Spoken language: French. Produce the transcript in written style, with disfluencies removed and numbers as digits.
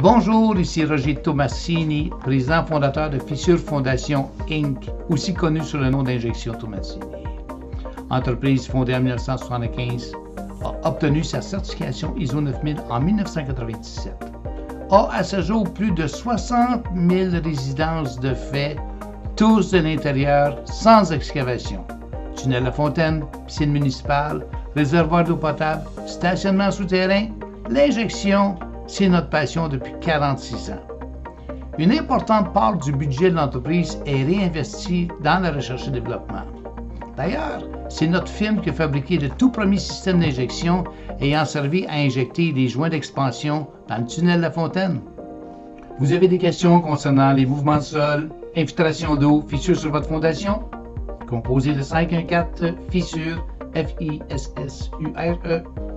Bonjour, ici Roger Tomassini, président fondateur de Fissure Fondation Inc., aussi connu sous le nom d'Injection Tomassini. Entreprise fondée en 1975, a obtenu sa certification ISO 9000 en 1997. A à ce jour plus de 60 000 résidences de fait, tous de l'intérieur, sans excavation. Tunnel à fontaine, piscine municipale, réservoir d'eau potable, stationnement souterrain, l'injection, c'est notre passion depuis 46 ans. Une importante part du budget de l'entreprise est réinvestie dans la recherche et développement. D'ailleurs, c'est notre firme qui a fabriqué le tout premier système d'injection ayant servi à injecter des joints d'expansion dans le tunnel de la fontaine. Vous avez des questions concernant les mouvements de sol, infiltration d'eau, fissures sur votre fondation? Composez le 514 Fissure, Fissure,